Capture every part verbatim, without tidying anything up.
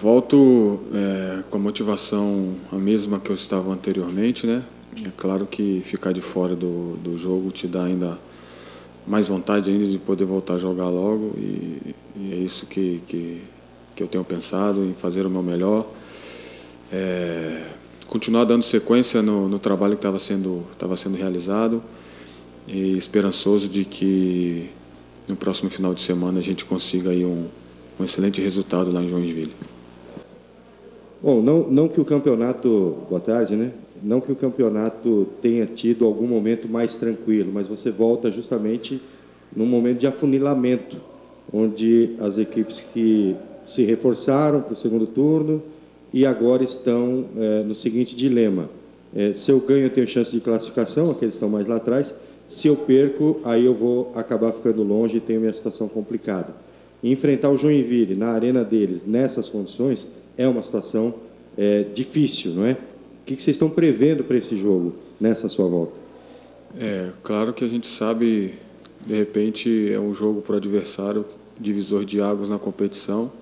volto é, com a motivação a mesma que eu estava anteriormente, né? É claro que ficar de fora do, do jogo te dá ainda mais vontade ainda de poder voltar a jogar logo e, e é isso que, que, que eu tenho pensado, em fazer o meu melhor. É, continuar dando sequência no, no trabalho que estava sendo, estava sendo realizado e esperançoso de que no próximo final de semana a gente consiga aí um, um excelente resultado lá em Joinville. Bom, não, não que o campeonato, boa tarde, né? Não que o campeonato tenha tido algum momento mais tranquilo, mas você volta justamente num momento de afunilamento, onde as equipes que se reforçaram para o segundo turno e agora estão é, no seguinte dilema. É, se eu ganho, eu tenho chance de classificação, aqueles estão mais lá atrás. Se eu perco, aí eu vou acabar ficando longe e tenho minha situação complicada. E enfrentar o Joinville na arena deles, nessas condições, é uma situação é, difícil, não é? O que, que vocês estão prevendo para esse jogo, nessa sua volta? É, claro que a gente sabe, de repente, é um jogo para o adversário, divisor de águas na competição.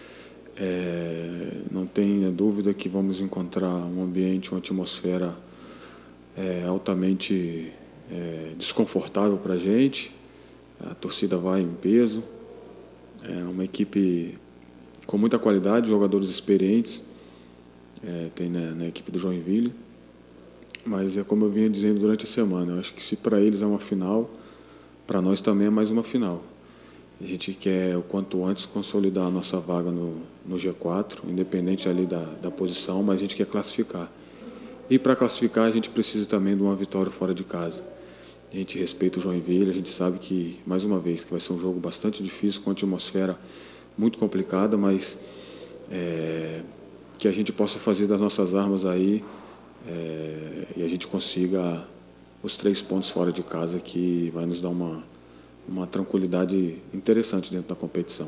É, não tenha dúvida que vamos encontrar um ambiente, uma atmosfera é, altamente é, desconfortável para a gente. A torcida vai em peso. É uma equipe com muita qualidade, jogadores experientes, é, tem na, na equipe do Joinville. Mas é como eu vinha dizendo durante a semana, eu acho que se para eles é uma final, para nós também é mais uma final. A gente quer, o quanto antes, consolidar a nossa vaga no, no G quatro, independente ali da, da posição, mas a gente quer classificar. E para classificar, a gente precisa também de uma vitória fora de casa. A gente respeita o Joinville, a gente sabe que, mais uma vez, que vai ser um jogo bastante difícil, com uma atmosfera muito complicada, mas é, que a gente possa fazer das nossas armas aí é, e a gente consiga os três pontos fora de casa, que vai nos dar uma, uma tranquilidade interessante dentro da competição.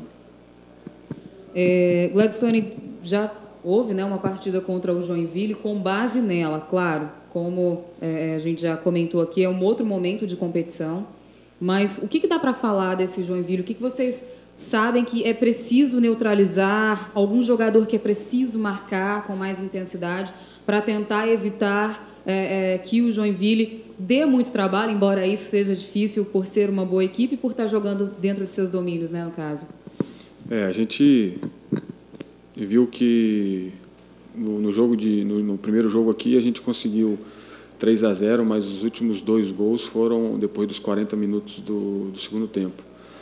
É, Gladstone, já houve, né, uma partida contra o Joinville com base nela, claro, como é, a gente já comentou aqui, é um outro momento de competição, mas o que, que dá para falar desse Joinville? O que, que vocês sabem que é preciso neutralizar, algum jogador que é preciso marcar com mais intensidade para tentar evitar é, é, que o Joinville dê muito trabalho, embora isso seja difícil por ser uma boa equipe e por estar jogando dentro de seus domínios, né, no caso? É, a gente viu que no, no, jogo de, no, no primeiro jogo aqui a gente conseguiu três a zero, mas os últimos dois gols foram depois dos quarenta minutos do, do segundo tempo.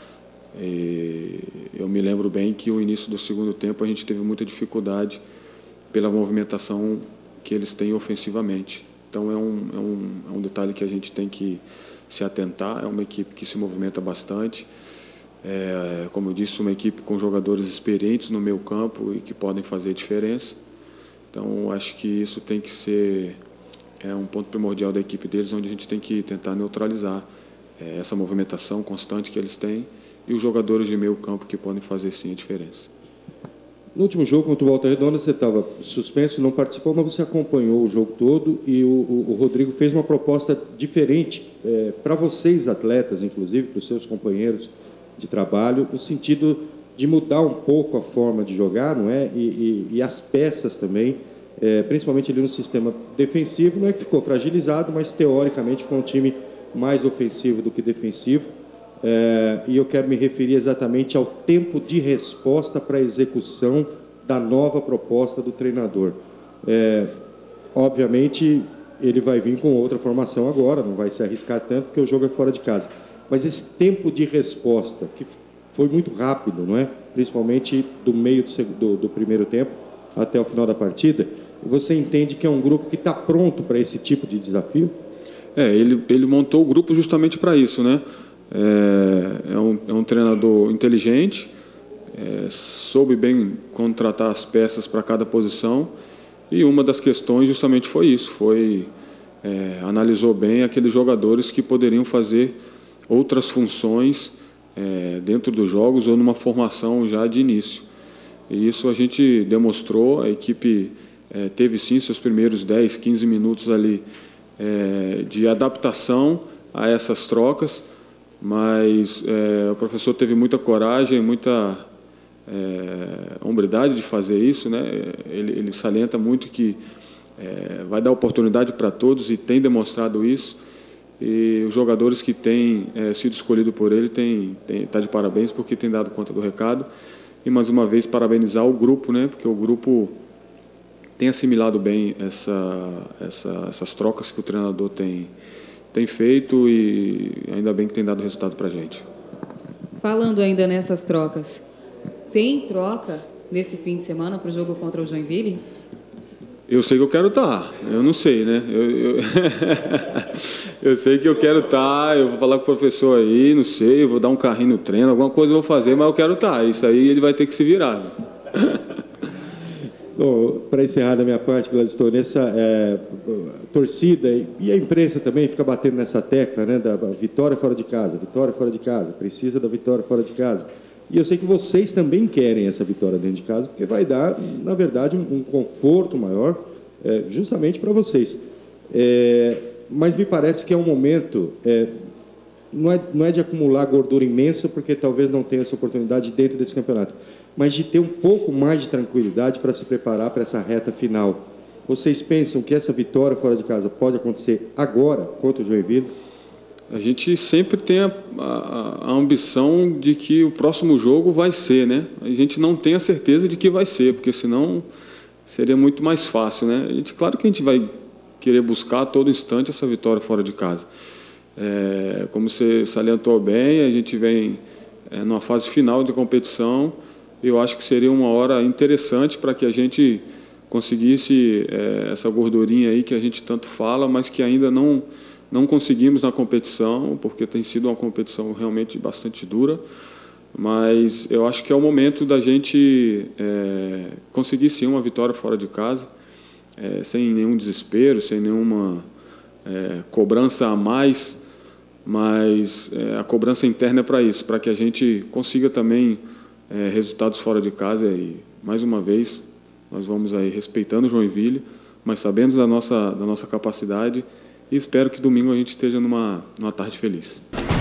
E eu me lembro bem que o início do segundo tempo a gente teve muita dificuldade pela movimentação que eles têm ofensivamente. Então é um, é um, é um detalhe que a gente tem que se atentar. É uma equipe que se movimenta bastante. É, como eu disse, uma equipe com jogadores experientes no meio campo e que podem fazer diferença. Então acho que isso tem que ser é, um ponto primordial da equipe deles, onde a gente tem que tentar neutralizar é, essa movimentação constante que eles têm e os jogadores de meio campo que podem fazer sim a diferença. No último jogo contra o Volta Redonda, você estava suspenso, não participou, mas você acompanhou o jogo todo e o, o, o Rodrigo fez uma proposta diferente é, para vocês, atletas, inclusive, para os seus companheiros de trabalho, no sentido de mudar um pouco a forma de jogar, não é? E, e, e as peças também, é, principalmente ali no sistema defensivo, não é que ficou fragilizado, mas teoricamente foi um time mais ofensivo do que defensivo. É, e eu quero me referir exatamente ao tempo de resposta para a execução da nova proposta do treinador. É, obviamente, ele vai vir com outra formação agora, não vai se arriscar tanto, porque o jogo é fora de casa. Mas esse tempo de resposta, que foi muito rápido, não é? Principalmente do meio do, do, do primeiro tempo até o final da partida, você entende que é um grupo que está pronto para esse tipo de desafio? É, ele, ele montou o grupo justamente para isso, né? É, é, um, é um treinador inteligente, é, soube bem contratar as peças para cada posição e uma das questões justamente foi isso, foi é, analisou bem aqueles jogadores que poderiam fazer outras funções é, dentro dos jogos ou numa formação já de início. E isso a gente demonstrou, a equipe é, teve sim seus primeiros dez, quinze minutos ali é, de adaptação a essas trocas, mas é, o professor teve muita coragem, muita é, hombridade de fazer isso, né? Ele, ele salienta muito que é, vai dar oportunidade para todos e tem demonstrado isso. E os jogadores que têm é, sido escolhidos por ele têm tá de parabéns porque tem dado conta do recado. E mais uma vez parabenizar o grupo, né? Porque o grupo tem assimilado bem essa, essa, essas trocas que o treinador tem, tem feito e ainda bem que tem dado resultado para a gente. Falando ainda nessas trocas, tem troca nesse fim de semana para o jogo contra o Joinville? Eu sei que eu quero estar, eu não sei, né? Eu, eu... eu sei que eu quero estar, eu vou falar com o professor aí, não sei, eu vou dar um carrinho no treino, alguma coisa eu vou fazer, mas eu quero estar. Isso aí ele vai ter que se virar. Né? Bom, para encerrar da minha parte, Gladstone, essa é, torcida e a imprensa também fica batendo nessa tecla, né, da vitória fora de casa, vitória fora de casa, precisa da vitória fora de casa. E eu sei que vocês também querem essa vitória dentro de casa, porque vai dar, na verdade, um, um conforto maior, é, justamente para vocês. É, mas me parece que é um momento, é, não, é, não é de acumular gordura imensa, porque talvez não tenha essa oportunidade dentro desse campeonato, mas de ter um pouco mais de tranquilidade para se preparar para essa reta final. Vocês pensam que essa vitória fora de casa pode acontecer agora contra o Joinville? A gente sempre tem a, a, a ambição de que o próximo jogo vai ser, né? A gente não tem a certeza de que vai ser, porque senão seria muito mais fácil, né? A gente, claro que a gente vai querer buscar a todo instante essa vitória fora de casa. É, como você salientou bem, a gente vem é, numa fase final de competição. Eu acho que seria uma hora interessante para que a gente conseguisse é, essa gordurinha aí que a gente tanto fala, mas que ainda não não conseguimos na competição, porque tem sido uma competição realmente bastante dura. Mas eu acho que é o momento da gente é, conseguir sim uma vitória fora de casa, é, sem nenhum desespero, sem nenhuma é, cobrança a mais, mas é, a cobrança interna é para isso, para que a gente consiga também é, resultados fora de casa. E mais uma vez nós vamos aí respeitando o Joinville, mas sabendo da nossa, da nossa capacidade, e espero que domingo a gente esteja numa, numa tarde feliz.